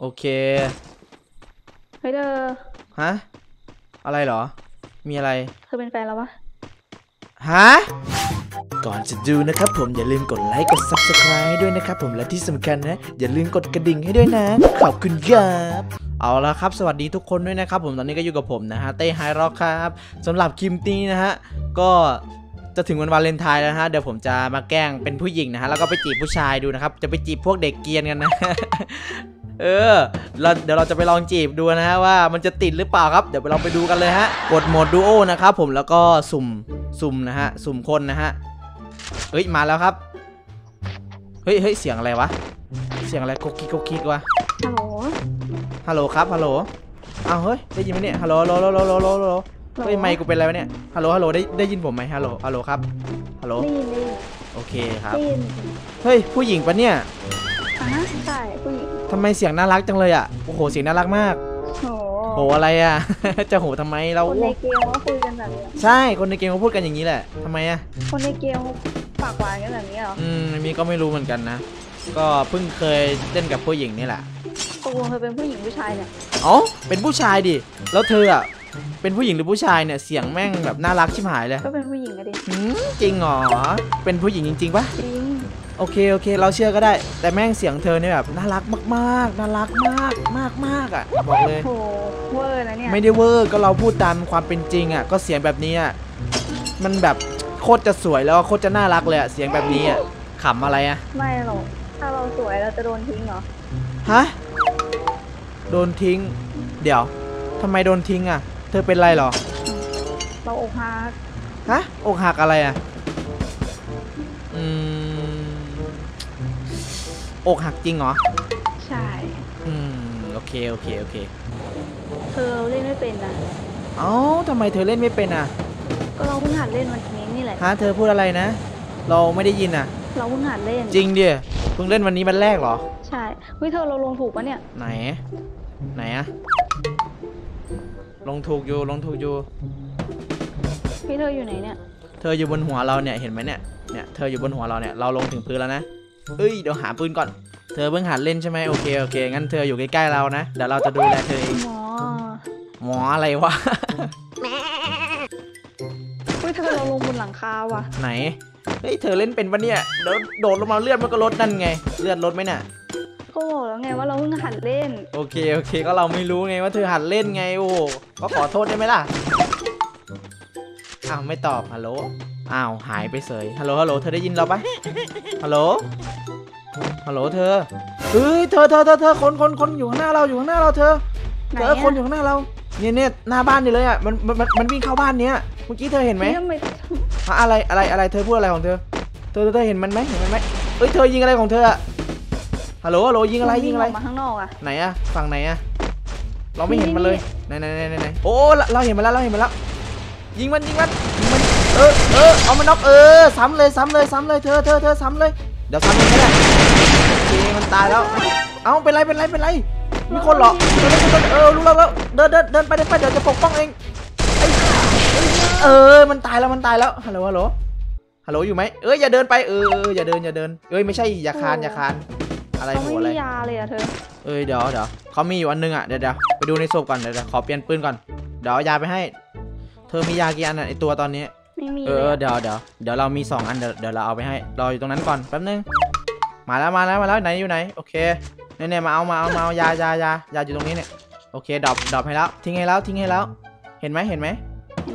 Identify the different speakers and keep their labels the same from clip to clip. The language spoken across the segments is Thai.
Speaker 1: โอเค
Speaker 2: เฮ้ยเธอ
Speaker 1: ฮะอะไรเหรอมีอะไร
Speaker 2: เธอเป็นแฟนแล้ววะ
Speaker 1: ฮะก่อนจะดูนะครับผมอย่าลืมกดไลค์กด Subscribe ให้ด้วยนะครับผมและที่สำคัญนะอย่าลืมกดกระดิ่งให้ด้วยนะขอบคุณครับเอาละครับสวัสดีทุกคนด้วยนะครับผมตอนนี้ก็อยู่กับผมนะฮะเต้ไฮร็อกครับสำหรับคลิปนี้นะฮะก็จะถึงวันวาเลนไทน์แล้วนะฮะเดี๋ยวผมจะมาแกล้งเป็นผู้หญิงนะฮะแล้วก็ไปจีบผู้ชายดูนะครับจะไปจีบพวกเด็กเกรียนกันนะ เดี๋ยวเราจะไปลองจีบดูนะฮะว่ามันจะติดหรือเปล่าครับเดี๋ยวเราไปดูกันเลยฮะกดโหมดดูโอนะครับผมแล้วก็สุ่มนะฮะสุ่มคนนะฮะเฮ้ยมาแล้วครับเฮ้ยเสียงอะไรวะเสียงอะไรก๊กกิ๊กวะ
Speaker 2: ฮัลโหล
Speaker 1: ครับฮัลโหลอ้าวเฮ้ยได้ยินไหมเนี่ยฮัลโหลเฮ้ยไมค์กูเป็นอะไรวะเนี่ยฮัลโหลได้ยินผมไหมฮัลโหลครับฮัลโหล
Speaker 2: ได้ยิน
Speaker 1: โอเคครับ
Speaker 2: ได้ยิน
Speaker 1: เฮ้ยผู้หญิงปะเนี่ย
Speaker 2: ใช่ผู้หญิง
Speaker 1: ทำไมเสียงน่ารักจังเลยอ่ะโอ้โหเสียงน่ารักมากโหอะไรอ่ะ จะโหทำไมเรา
Speaker 2: คนในเกมเขาคุยกันแบบนี้
Speaker 1: ใช่คนในเกมเขาพูดกันอย่างนี้แหละทำไมอ่ะ
Speaker 2: คนในเกมเขาปากหวานกันแบบนี้เหรอ
Speaker 1: มีก็ไม่รู้เหมือนกันนะก็เพิ่งเคยเล่นกับผู้หญิงนี่แหละ
Speaker 2: ตกลงเธอเป็นผู้หญิงผู้ชายเนี่ย
Speaker 1: อ๋อเป็นผู้ชายดิแล้วเธออ่ะเป็นผู้หญิงหรือผู้ชายเนี่ยเสียงแม่งแบบน่ารักชิบหายเลย
Speaker 2: ก็เป็นผู้หญิงอะดิ
Speaker 1: จริงเหรอเป็นผู้หญิงจริงๆปะ
Speaker 2: จริง
Speaker 1: โอเคเราเชื่อก็ได้แต่แม่งเสียงเธอเนี่ยแบบน่ารักมากน่ารักมากอ่ะบอกเลย
Speaker 2: โหเวอร์นะเนี่ย
Speaker 1: ไม่ได้เวอร์ก็เราพูดตามความเป็นจริงอ่ะก็เสียงแบบนี้อ่ะมันแบบโคตรจะสวยแล้วโคตรจะน่ารักเลยอ่ะเสียงแบบนี้อ่ะขำอะไรอ่ะ
Speaker 2: ไม่หรอกถ้าเราสวยเราจะโดนทิ้งเหรอ
Speaker 1: ฮะโดนทิ้งเดี๋ยวทำไมโดนทิ้งอ่ะเธอเป็นไรหรอ
Speaker 2: เราอกหัก
Speaker 1: ฮะอกหักอะไรอ่ะอกหักจริงเหรอ
Speaker 2: ใช่
Speaker 1: โอเค
Speaker 2: เธอเล่นไม่เป็นนะ
Speaker 1: เอ้าทำไมเธอเล่นไม่เป็นอ่ะ
Speaker 2: ก็เราเพิ่งหัดเล่นวันนี้นี่แหละ
Speaker 1: ฮะเธอพูดอะไรนะเราไม่ได้ยินอ่ะ
Speaker 2: เราเพิ่งหัดเล่น
Speaker 1: จริงดิเพิ่งเล่นวันนี้วันแรกเหรอ
Speaker 2: ใช่เฮ้ยเธอเราลงถูกปะเนี่ย
Speaker 1: ไหนอะลงถูกอยู่
Speaker 2: พี่เธออยู่ไหนเนี่ย
Speaker 1: เธออยู่บนหัวเราเนี่ยเห็นไหมเนี่ยเธออยู่บนหัวเราเนี่ยเราลงถึงพื้นแล้วนะเอ้ยเดี๋ยวหาปืนก่อนเธอเพิ่งหัดเล่นใช่ไหมโอเคงั้นเธออยู่ใกล้ๆเรานะเดี๋ยวเราจะดูแลเธอเองหมออะไรวะ
Speaker 2: เฮ้ยเธอเราลงบนหลังคาว่ะ
Speaker 1: ไหนเฮ้ยเธอเล่นเป็นปะเนี่ยเดี๋ยวโดดลงมาเลือดมันก็ลดนั่นไงเลือดลดไหมน่ะ
Speaker 2: ก็บอกแล้วไงว่าเราเพิ่งหัดเล่น
Speaker 1: โอเคก็เราไม่รู้ไงว่าเธอหัดเล่นไงโอ้ก็ขอโทษได้ไหมล่ะอ้าวไม่ตอบฮัลโหลอ้าวหายไปเฉยฮัลโหลเธอได้ยินเราปะฮัลโหลเธอเฮ้ยเธอคนอยู่ข้างหน้าเราเธอคนอยู่ข้างหน้าเราเนี่ยหน้าบ้านนี่เลยอ่ะมันวิ่งเข้าบ้านเนี้ยเมื่อกี้เธอเห็นไหมอะไรเธอพูดอะไรของเธอเห็นมันไหมเอ้ยเธอยิงอะไรของเธออะฮัลโหลยิงอะไร
Speaker 2: มาข้างนอกอะ
Speaker 1: ไหนอะฝั่งไหนอะเราไม่เห็นมันเลยไหนโอ้เราเห็นมันแล้วยิงมันเอามันน็อกซ้ำเลยเธอซ้ำเลยเดี๋ยวซ้ำเลยก็ได้โอเคมันตายแล้วเอ้าเป็นไรมีคนเหรอรู้แล้วเดินไปเดี๋ยวจะปกป้องเองมันตายแล้วฮัลโหลอยู่ไหมอย่าเดินไปอย่าเดินไม่ใช่อย่าคานอะไรหัวอะไร
Speaker 2: ยาเลยอะเธอ
Speaker 1: เดี๋ยวเขามีอยู่อันนึงอะเดี๋ยวไปดูในศพก่อนเดี๋ยวขอเปลี่ยนปืนก่อนเดี๋ยวยาไปให้เธอมียากี่อันอะไอตัวตอนนี้
Speaker 2: ไม่มี
Speaker 1: เดี๋ยวเรามี2อันเดี๋ยวเราเอาไปให้รออยู่ตรงนั้นก่อนแป๊บนึงมาแล้วไหนอยู่ไหนโอเคเนี่ยมาเอายาอยู่ตรงนี้เนี่ยโอเคดรอปให้แล้วทิ้งให้แล้วเห็นไหม
Speaker 2: เห็นแล้ว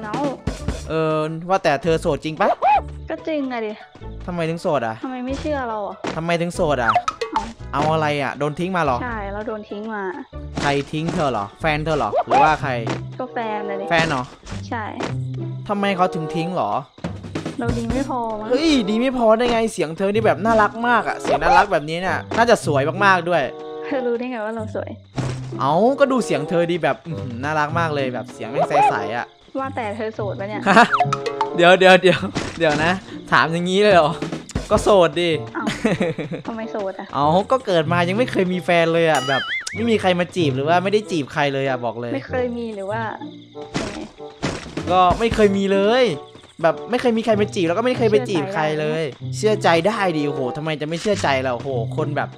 Speaker 1: ว่าแต่เธอโสดจริงปะ
Speaker 2: ก็จริงอะดิ
Speaker 1: ทำไมถึงโสดอะ
Speaker 2: ทำไมไม่เชื่อเราอะ
Speaker 1: ทำไมถึงโสดอะเอาอะไรอะโดนทิ้งมาหรอ
Speaker 2: ใช่เราโดนทิ้งมา
Speaker 1: ใครทิ้งเธอหรอแฟนเธอหรอหรือว่าใคร
Speaker 2: ก็แฟนเลย
Speaker 1: แฟนเหรอ
Speaker 2: ใช่
Speaker 1: ทำไมเขาถึงทิ้งหรอ
Speaker 2: เราดีไม่พอมั้ง
Speaker 1: เฮ้ยดีไม่พอได้ไงเสียงเธอนี่แบบน่ารักมากอะเสียงน่ารักแบบนี้เนี่ยน่าจะสวยมากๆด้วย
Speaker 2: เธอรู้ได้ไงว่าเราสวย
Speaker 1: ก็ดูเสียงเธอดีแบบน่ารักมากเลยแบบเสียงไม่ใสๆอะ
Speaker 2: ว่าแต่เธอโสดปะเนี่ย
Speaker 1: เดี๋ยวนะถามอย่างนี้เลยเหรอก็โสดดิ
Speaker 2: ทำไมโสดอะ
Speaker 1: ก็เกิดมายังไม่เคยมีแฟนเลยอะแบบไม่มีใครมาจีบหรือว่าไม่ได้จีบใครเลยอะบอกเลย
Speaker 2: ไม่เคยมีหรือว่า
Speaker 1: ก็ไม่เคยมีเลยแบบไม่เคยมีใครมาจีบแล้วก็ไม่เคยไปจีบใครเลยเชื่อใจได้ดิโอ้โหทำไมจะไม่เชื่อใจเราโอ้โหคนแบบซ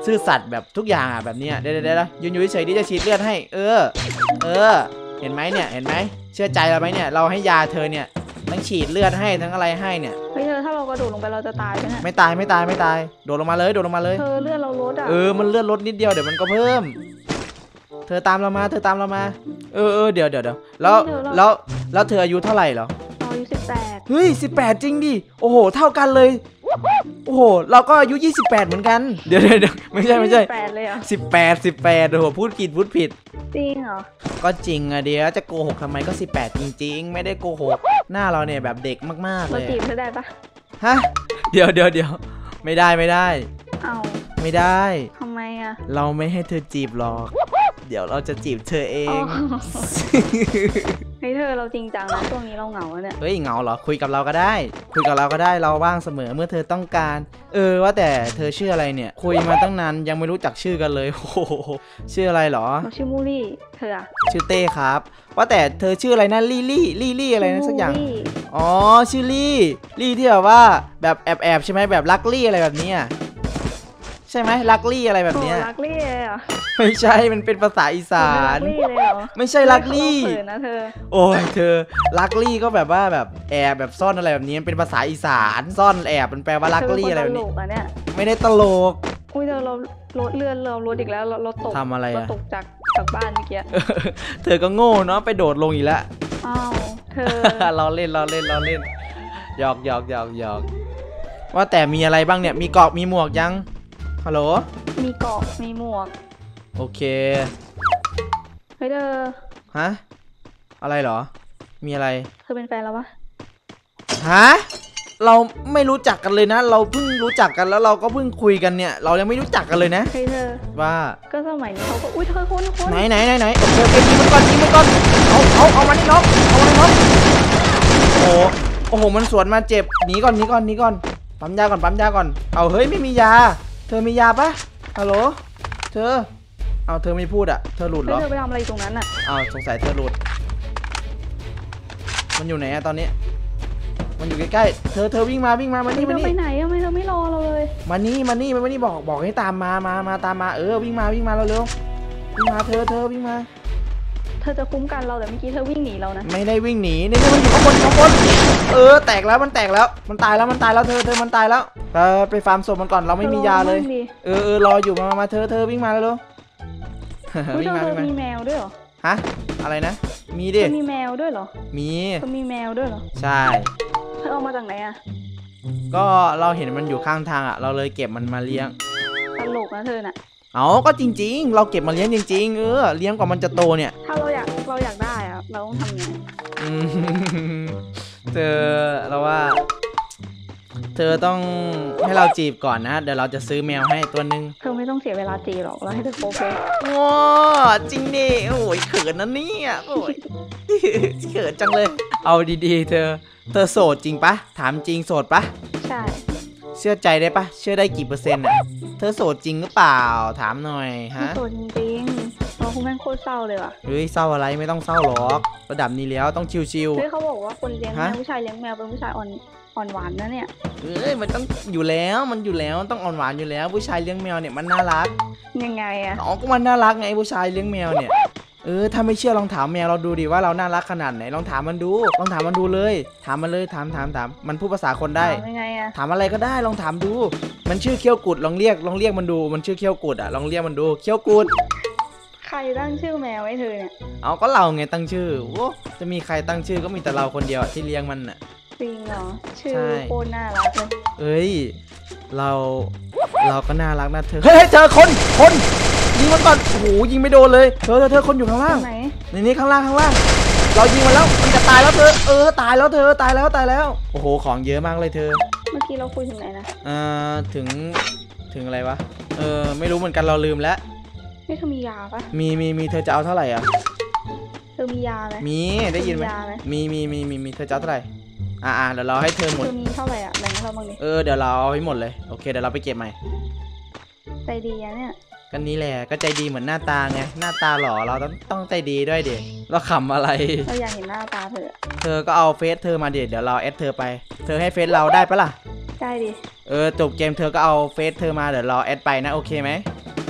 Speaker 1: ซื่อสัตย์แบบทุกอย่างอะแบบเนี้ยเดี๋ยวยืนอยู่เฉยๆดิจะฉีดเลือดให้เออเห็นไหมเนี่ยเห็นไหมเชื่อใจเราไหมเนี่ยเราให้ยาเธอเนี่ยทั้งฉีดเลือดให้ทั้งอะไรให้เนี่ย
Speaker 2: เฮ้ยเธอถ้าเรากระโดดลงไปเราจะตายไหมเนี่ย
Speaker 1: ไม่ตายโดดลงมาเลย
Speaker 2: เธอเลือดเราลดอ่ะ
Speaker 1: มันเลือดลดนิดเดียวเดี๋ยวมันก็เพิ่มเธอตามเรามาเดี๋ยวแล้วเธออายุเท่าไหร่เหรอ
Speaker 2: เราอายุ18
Speaker 1: เฮ้ย18จริงดิโอ้โหเท่ากันเลยโอ้โหเราก็อายุ28เหมือนกันเดี๋ยวไม่ใช่
Speaker 2: 18เลยเหรอ
Speaker 1: 18โอ้โหพูดผิด
Speaker 2: จริงเหรอ
Speaker 1: ก็จริงอะเดี๋ยวจะโกหกทำไมก็18จริงๆไม่ได้โกหกหน้าเราเนี่ยแบบเด็กมากๆเลย
Speaker 2: เราจีบเธอได้ปะ
Speaker 1: ฮะเดี๋ยวไม่ได้
Speaker 2: เอา
Speaker 1: ไม่ได้
Speaker 2: ทำไมอะ
Speaker 1: เราไม่ให้เธอจีบหรอกเดี๋ยวเราจะจีบเธอเอง
Speaker 2: เฮ้ยเธอเราจริงจังนะช่วงนี้เราเหงาเนี่ย
Speaker 1: เฮ้ยเหงาเหรอคุยกับเราก็ได้เราว่างเสมอเมื่อเธอต้องการว่าแต่เธอชื่ออะไรเนี่ยคุยมาตั้งนานยังไม่รู้จักชื่อกันเลยโอ้โหชื่ออะไรเหรอ
Speaker 2: เราชื่อมูลี่เธออะ
Speaker 1: ชื่อเต้ครับว่าแต่เธอชื่ออะไรนะลี่อะไรนะสักอย่างอ๋อชื่อลี่ที่แบบว่าแบบแอบใช่ไหมแบบลักลี่อะไรแบบนี้ใช่ไหมลักลี่อะไรแบบนี้
Speaker 2: ลักลี่เลยเหรอ
Speaker 1: ไม่ใช่มันเป็นภาษาอีสานไม่ใช่ลักลี่
Speaker 2: นะเธอ
Speaker 1: โอ้ยเธอลักลี่ก็แบบว่าแบบแอบแบบซ่อนอะไรแบบนี้มันเป็นภาษาอีสานซ่อนแอบมันแปลว่าลักลี่อะไรแบบนี้ไม่ได้ตลก
Speaker 2: อุ้ยเราลดเลื่อนเราลดอีกแล้วเราตก
Speaker 1: ทำอะไร
Speaker 2: เราตกจากบ้านเมื่อกี้
Speaker 1: เธอก็โง่เนาะไปโดดลงอีกแล้ว
Speaker 2: อ้าวเธอ
Speaker 1: เราเล่นหยอกว่าแต่มีอะไรบ้างเนี่ยมีเกราะมีหมวกยังฮัลโหล
Speaker 2: มีเกราะมีหมวก
Speaker 1: โอเค
Speaker 2: เฮ้ยเธอ
Speaker 1: ฮะอะไรเหรอมีอะไร
Speaker 2: เธอเป็นแฟนเราปะ
Speaker 1: ฮะเราไม่รู้จักกันเลยนะเราเพิ่งรู้จักกันแล้วเราก็เพิ่งคุยกันเนี่ยเรายังไม่รู้จักกันเลยนะ
Speaker 2: เฮ้ยเธอ
Speaker 1: ว่า
Speaker 2: ก็สมัยนี้เขาก็อุ้ยเธอคน
Speaker 1: ไหนโอเคยิงมันก่อนเอามันนี่น็อกโอ้โหมันสวนมาเจ็บหนีก่อนปั๊มยาก่อนเอาเฮ้ยไม่มียาเธอมียาปะฮัลโหลเธอเอาเธอไม่พูดอ่ะเธอหลุดเหรอ
Speaker 2: เธอไปทำอะไรตรงนั้นอ่ะ
Speaker 1: เอาสงสัยเธอหลุดมันอยู่ไหนอะตอนนี้มันอยู่ใกล้ๆเธอวิ่งมามานี่
Speaker 2: ไปไหนอะเธอไม่รอเราเลย
Speaker 1: มานี่บอกให้ตามมาตามมาวิ่งมาเร็ววิ่งมาเธอวิ่งมา
Speaker 2: เธอจะคุ้มกันเราแต่เมื่อกี้เธอวิ่งหนีเรานะ
Speaker 1: ไม่ได้วิ่งหนีนี่มันอยู่ข้างบนแตกแล้วมันตายแล้วเธอมันตายแล้วไปฟาร์มศพมันก่อนเราไม่มียาเลยรออยู่มาเธอวิ่งมาแล้ว
Speaker 2: วิ่งมามีแมวด้วยเหรอ
Speaker 1: ฮะอะไรนะมีดิ
Speaker 2: มีแมวด้วยเหรอ
Speaker 1: มี
Speaker 2: แมวด้วยเหรอ
Speaker 1: ใช่
Speaker 2: เธอเอามาจากไหนอะ
Speaker 1: ก็เราเห็นมันอยู่ข้างทางอะเราเลยเก็บมันมาเลี้ยง
Speaker 2: ตลกนะเธอน่ะ
Speaker 1: เอาก็จริงๆเราเก็บมาเลี้ยงจริงๆเลี้ยงกว่ามันจะโตเนี่ย
Speaker 2: ถ้าเราอยากได้อะเราต้องทำยังไง
Speaker 1: เธอเราว่าเธอต้องให้เราจีบก่อนนะเดี๋ยวเราจะซื้อแมวให้ตัวนึง
Speaker 2: เธอไม่ต้องเสียเวลาจีบหรอกเราให้เธอโป๊ะ
Speaker 1: ว้าจริงดิโอ้ยเขินนะเนี่ยโอ้ยเขินจังเลยเอาดีๆเธอโสดจริงปะถามจริงโสดปะ
Speaker 2: ใช่
Speaker 1: เชื่อใจได้ปะเชื่อได้กี่เปอร์เซ็นต์อ่ะเธอโสดจริงหรือเปล่าถามหน่อยฮะ
Speaker 2: โสดจริงเราคงแม่งโคตรเศร้าเลยว่ะ
Speaker 1: เฮ้ยเศร้าอะไรไม่ต้องเศร้าหรอกระดับนี้แล้วต้องชิว
Speaker 2: ๆเฮ้ยเขาบอกว่าคนเลี้ยงแมวผู้ชายเลี้ยงแมวเป็นผู้ชายอ่อนหวานนะเนี่ย
Speaker 1: มันต้องอยู่แล้วต้องอ่อนหวานอยู่แล้วผู้ชายเลี้ยงแมวเนี่ยมันน่ารัก
Speaker 2: ยังไงอะ
Speaker 1: อ๋อก็มันน่ารักไงผู้ชายเลี้ยงแมวเนี่ยถ้าไม่เชื่อลองถามแมวเราดูดิว่าเราน่ารักขนาดไหนลองถามมันดูเลยถามมันเลยถามมันพูดภาษาคนได้
Speaker 2: ยังไงอะ
Speaker 1: ถามอะไรก็ได้ลองถามดูมันชื่อเขี้ยวกุดลองเรียกมันดูมันชื่อเขี้ยวกุดอ่ะลองเรียกมันดูเขี้ยวกุด
Speaker 2: ใครตั้งชื่อแมวให้เธอเนี่ย
Speaker 1: เอาก็เราไงตั้งชื่อโอ้จะมีใครตั้งชื่อก็มีแต่เราคนเดียวที่เลี้ยงมันอ่ะ
Speaker 2: จริงเหรอชื่อโคตรน่ารักเลย
Speaker 1: เราก็น่ารักนะเธอเฮ้ยเธอคนยิงมันก่อนโอ้โหยิงไม่โดนเลยเธอคนอยู่ข้างล่าง
Speaker 2: ไหน
Speaker 1: นี่ข้างล่างเรายิงมันแล้วมันจะตายแล้วเธอตายแล้วตายแล้วโอ้โหของเยอะมากเลยเธอ
Speaker 2: เมื่อกี้เราคุยถึงไหนนะ
Speaker 1: ถึงอะไรวะไม่รู้เหมือนกันเราลืมแล้ว
Speaker 2: นี่เธอมียาปะ
Speaker 1: มีเธอจะเอาเท่าไหร่อ่ะ
Speaker 2: เธอมียาไหม
Speaker 1: มีได้ยินไหมมีเธอจะเอาเท่าไหร่เดี๋ยวเราให้เธอหมด
Speaker 2: เธอมีเท่าไหร่อ่ะแบ่งให้เราบ้างดิ
Speaker 1: เดี๋ยวเราเอาให้หมดเลยโอเคเดี๋ยวเราไปเก็บใหม่
Speaker 2: ใจดีอะเนี่ย
Speaker 1: กันนี้แหละก็ใจดีเหมือนหน้าตาไงหน้าตาหล่อเราต้องใจดีด้วยเด็กเราขำอะไร
Speaker 2: เราอยากเห็นหน้าตา
Speaker 1: เธอก็เอาเฟซเธอมาเดี๋ยวเราแอดเธอไปเธอให้เฟซเราได้ปะล่ะ
Speaker 2: ได้ดิ
Speaker 1: จบเกมเธอก็เอาเฟซเธอมาเดี๋ยวเราแอดไปนะโอเคไหม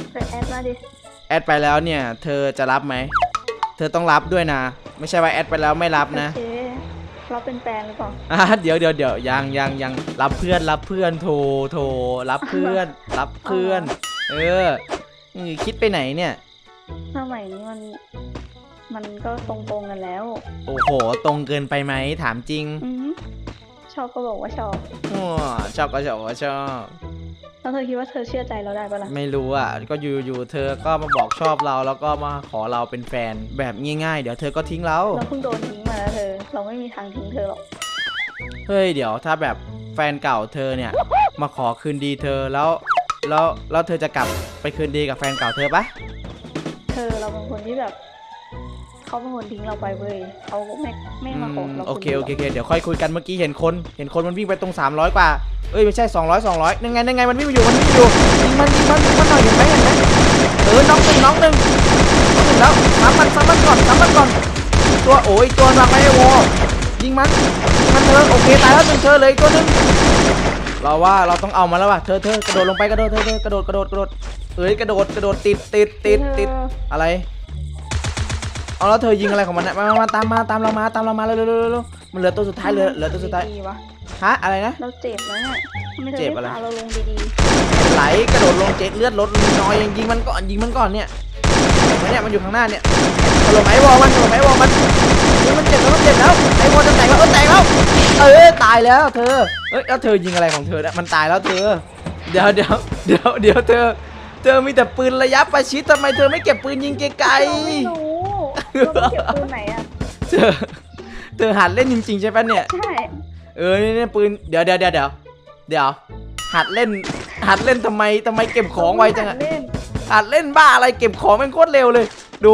Speaker 2: ไปแอดมาดิ
Speaker 1: แอดไปแล้วเนี่ยเธอจะรับไหมเธอต้องรับด้วยนะไม่ใช่ว่าแอดไปแล้วไม่รับนะ
Speaker 2: โอเคเราเป็นแฟนหรือเปล่า
Speaker 1: เดี๋ยวยังรับเพื่อนโทรรับเพื่อนเออคิดไปไหนเนี่ย
Speaker 2: สมัยนี้มันก็ตรงกันแล้ว
Speaker 1: โอ้โหตรงเกินไปไหมถามจริง
Speaker 2: ชอบก็บอกว่าชอบ
Speaker 1: อ๋อชอบก็ชอบ
Speaker 2: แล้วเธอคิดว่าเธอเชื่อใจเราได้ปะล่ะ
Speaker 1: ไม่รู้อ่ะก็อยู่เธอก็มาบอกชอบเราแล้วก็มาขอเราเป็นแฟนแบบง่ายๆเดี๋ยวเธอก็ทิ้งเรา
Speaker 2: เราเพิ่งโดนทิ้งมาแล้วเธอเราไม่มีทางทิ้งเธอหรอก
Speaker 1: เฮ้ยเดี๋ยวถ้าแบบแฟนเก่าเธอเนี่ยมาขอคืนดีเธอแล้วเธอจะกลับไปคืนดีกับแฟนเก่าเธอปะ
Speaker 2: เราเป็นคนที่แบบเขาเป็นคนทิ้งเราไปเว้ยเขาไม่มาขอเรา
Speaker 1: โอเคเดี๋ยวค่อยคุยกันเมื่อกี้เห็นคนมันวิ่งไปตรง300กว่าเอ้ยไม่ใช่200นั่นไงมันวิ่งอยู่ยิงมันหน่อยเห็นไหมน้องหนึ่งแล้วซ้ำมันก่อนตัวโอ้ยตัววางไว้ไอ้วอยิงมันเธอโอเคตายแล้วเธอเลยตัวนึงเราว่าเราต้องเอามาแล้วว่ะเธอกระโดดลงไปกระโดดเธอกระโดดเอ้ยกระโดดติดอะไรเอาแล้วเธอยิงอะไรของมันเนี่ยมาตามเรามาเร็วมันเหลือตัวสุดท้ายเหลือตัวสุดท้ายฮะอะไรนะ
Speaker 2: เราเจ็บนะเนี่ยไม่เจ็บอะไรเราลงดี
Speaker 1: ไหลกระโดดลงเจ็ดเลือดลดน้อยยิงมันก่อนเนี่ยมันอยู่ข้างหน้าเนี่ยถล่มไอ้วอลมันมันเจ็บแล้วไอ้วอลจะแตกแล้วตายแล้วเธอแล้วเธอยิงอะไรของเธอเนี่ยมันตายแล้วเธอเดี๋ยวเธอมีแต่ปืนระยะประชิดทำไมเธอไม่เก็บปืนยิงไกล
Speaker 2: ๆไม่รู้เราเก็บปืนไหนอะ
Speaker 1: เธอหัดเล่นจริงๆใช่ปะเนี่ย
Speaker 2: ใช่
Speaker 1: นี่ปืนเดี๋ยวหัดเล่นทำไมเก็บของไวจังอะหัดเล่นบ้าอะไรเก็บของมันโคตรเร็วเลยดู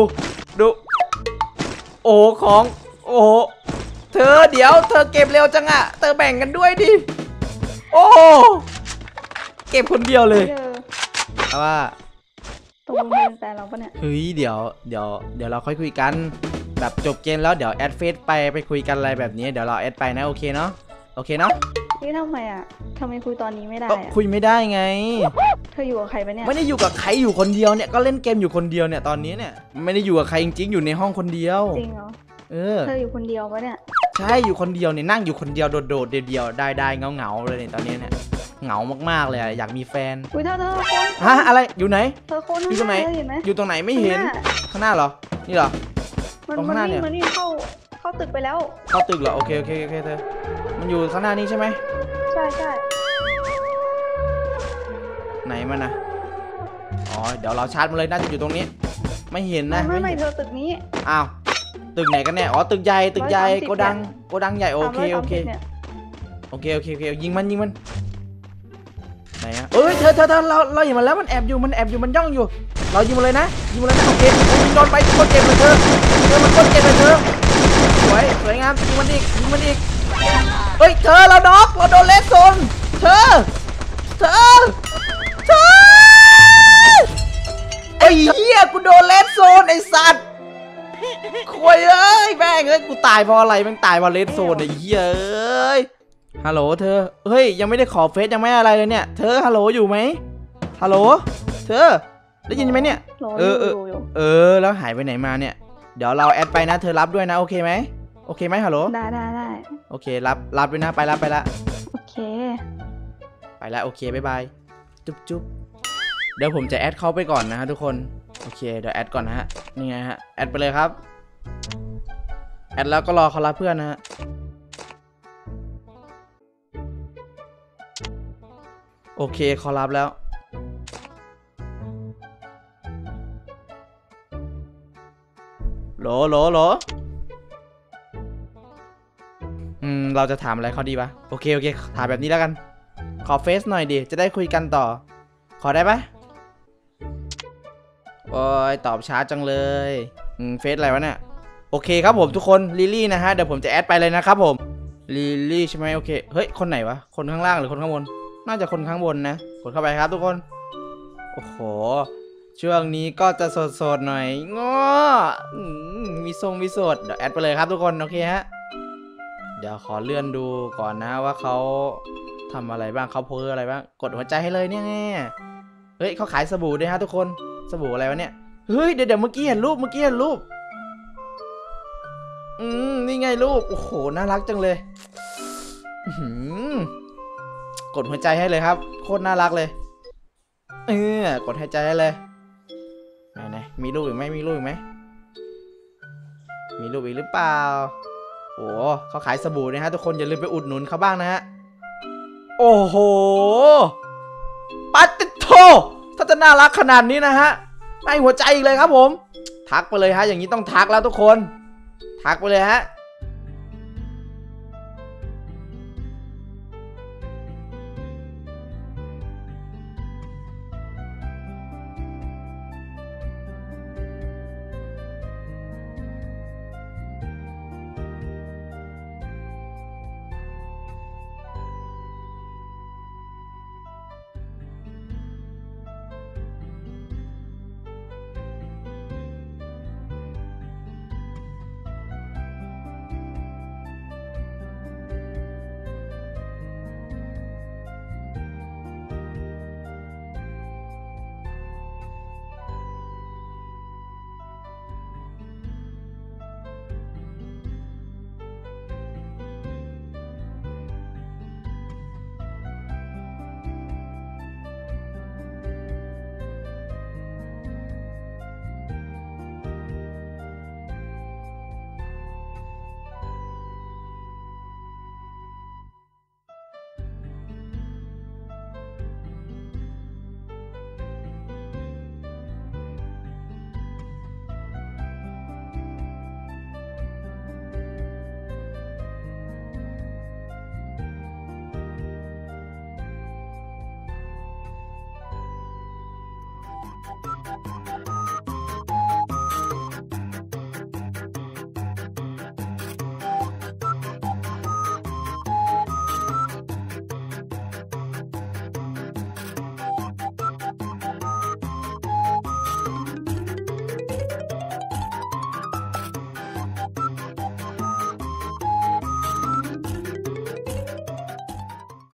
Speaker 1: โอ้ของโอ้เธอเดี๋ยวเธอเก็บเร็วจังอะเธอแบ่งกันด้วยดิโอ้เก็บคนเดียวเลยว่า
Speaker 2: ตรงนี้เป็นแฟนเราปะเนี่ย
Speaker 1: เฮ้ยเดี๋ยวเราค่อยคุยกันแบบจบเกมแล้วเดี๋ยวแอดเฟซไปคุยกันอะไรแบบนี้เดี๋ยวเราแอดไปนะโอเคเนาะ
Speaker 2: นี่ทำไมอ่ะทำไมคุยตอนนี้ไม่ได้
Speaker 1: คุยไม่ได้ไง
Speaker 2: เธออยู่กับใครปะเนี่ย
Speaker 1: ไม่ได้อยู่กับใครอยู่คนเดียวเนี่ยก็เล่นเกมอยู่คนเดียวเนี่ยตอนนี้เนี่ยไม่ได้อยู่กับใครจริงๆอยู่ในห้องคนเดียว
Speaker 2: จริงเหรอเธออยู่คนเดียวปะเนี่ย
Speaker 1: ใช่อยู่คนเดียวเนี่ยนั่งอยู่คนเดียวโดดเดียวได้เงาเลยเนี่ยตอนนี้เนี่ยเหงามากๆเลยอยากมีแฟน
Speaker 2: อุ้ยเธอ
Speaker 1: ฮะอะไรอยู่ไหน
Speaker 2: เธอคน
Speaker 1: อยู่ตรงไหนอยู่ตรงไหนไม่เห็นข้างหน้าเหรอนี่เหรอ
Speaker 2: ตรงข้างหน้าเนี่ยมันเข้าตึกไปแล้ว
Speaker 1: เข้าตึกเหรอโอเคเธอมันอยู่ข้างหน้านี้ใช่ไหม
Speaker 2: ใช่
Speaker 1: ไหนมันนะอ๋อเดี๋ยวเราชาร์จมันเลยน่าจะอยู่ตรงนี้ไม่เห็นนะ
Speaker 2: ไม่เธอตึกนี้
Speaker 1: อ้าวตึกไหนกันแน่อ๋อตึกใหญ่โกดังใหญ่โอเคยิงมันไหนอะเอ้ยเธอเราเห็นมันแล้วมันแอบอยู่มันย่องอยู่เรายิงมันเลยนะโอเคยิงโดนไปโคตรเจ็บเลยเธอมันโคตรเจ็บเลยเธอสวยงามยิงมันอีกเฮ้ยเธอเราโดนเลสโซนเธอไอ้เหี้ยกูโดนเลสโซนไอ้สัตว์คุยแม่งกูตายเพราะอะไรแม่งตายเพราะเลสโซนไอ้เหี้ยฮัลโหลเธอเฮ้ยยังไม่ได้ขอเฟซยังไม่อะไรเลยเนี่ยเธอฮัลโหลอยู่ไหมฮัลโหลเธอได้ยินไหมเนี่ยแล้วหายไปไหนมาเนี่ยเดี๋ยวเราแอดไปนะเธอรับด้วยนะโอเคไหมฮัลโหล
Speaker 2: ได้
Speaker 1: โอเครับด้วยนะไปละ
Speaker 2: โอเค
Speaker 1: ไปละโอเคบ๊ายบายจุ๊บเดี๋ยวผมจะแอดเขาไปก่อนนะฮะทุกคนโอเคเดี๋ยวแอดก่อนนะฮะนี่ไงฮะแอดไปเลยครับแอดแล้วก็รอเขารับเพื่อนนะฮะโอเคเขารับแล้วโหลเราจะถามอะไรเขาดีปะโอเคถามแบบนี้แล้วกันขอเฟซหน่อยดิจะได้คุยกันต่อขอได้ปะโอ้ยตอบช้าจังเลยเฟซอะไรวะเนี่ยโอเคครับผมทุกคนลิลลี่นะฮะเดี๋ยวผมจะแอดไปเลยนะครับผมลิลลี่ใช่ไหมโอเคเฮ้ยคนไหนวะคนข้างล่างหรือคนข้างบนน่าจะคนข้างบนนะกดเข้าไปครับทุกคนโอ้โหช่วงนี้ก็จะสดหน่อยง้อมีสดเดี๋ยวแอดไปเลยครับทุกคนโอเคฮะเดี๋ยวขอเลื่อนดูก่อนนะว่าเขาทำอะไรบ้างเขาโพสอะไรบ้างกดหัวใจให้เลยเนี่ยเฮ้ยเขาขายสบู่ด้วยฮะทุกคนสบู่อะไรวะเนี่ยเฮ้ยเดี๋ยวเมื่อกี้เห็นรูปนี่ไงรูปโอ้โหน่ารักจังเลยกดหัวใจให้เลยครับโคตรน่ารักเลยกดหัวใจให้เลยไหนมีรูปอีกไหมมีรูปอีกหรือเปล่าโอ้เขาขายสบู่นะฮะทุกคนอย่าลืมไปอุดหนุนเขาบ้างนะฮะโอ้โหปัตติโตถ้าจะน่ารักขนาดนี้นะฮะให้หัวใจอีกเลยครับผมทักไปเลยฮะอย่างนี้ต้องทักแล้วทุกคนทักไปเลยฮะ